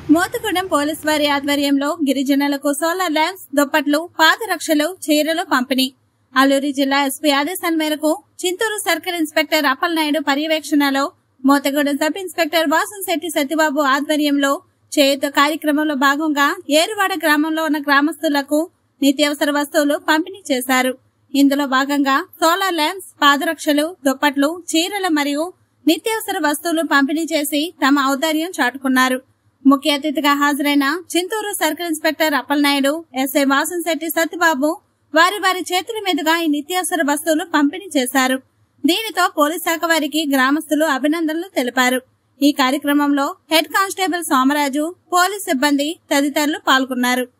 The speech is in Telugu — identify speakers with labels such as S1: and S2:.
S1: మోతుగూడెం పోలీస్ వారి ఆధ్వర్యంలో గిరిజనులకు సోలార్ ల్యాంప్స్, దుప్పట్లు, పాదరక్షలు, చీరలు పంపిణీ. అల్లూరి జిల్లా ఎస్పీ ఆదేశాల మేరకు చింతూరు సర్కిల్ ఇన్స్పెక్టర్ అప్పలనాయుడు పర్యవేక్షణలో మోతుగూడెం సబ్ ఇన్స్పెక్టర్ వాసంశెట్టి సత్యబాబు ఆధ్వర్యంలో చేయుత కార్యక్రమంలో భాగంగా ఏరువాడ గ్రామంలో ఉన్న గ్రామస్తులకు నిత్యావసర వస్తువులు పంపిణీ చేశారు. ఇందులో భాగంగా సోలార్ ల్యాంప్స్, పాదరక్షలు, దుప్పట్లు, చీరలు మరియు నిత్యావసర వస్తువులు పంపిణీ చేసి తమ ఔదార్యం చాటుకున్నారు. ముఖ్య అతిథిగా హాజరైన Chinturu circle inspector Appalanaidu, SI Vasamsetti Satyababu వారి చేతుల మీదుగా ఈ నిత్యావసర వస్తువులు పంపిణీ చేశారు. దీనితో పోలీస్ శాఖ వారికి గ్రామస్తులు అభినందనలు తెలిపారు. ఈ కార్యక్రమంలో హెడ్ కానిస్టేబుల్ సోమరాజు, పోలీస్ సిబ్బంది తదితరులు పాల్గొన్నారు.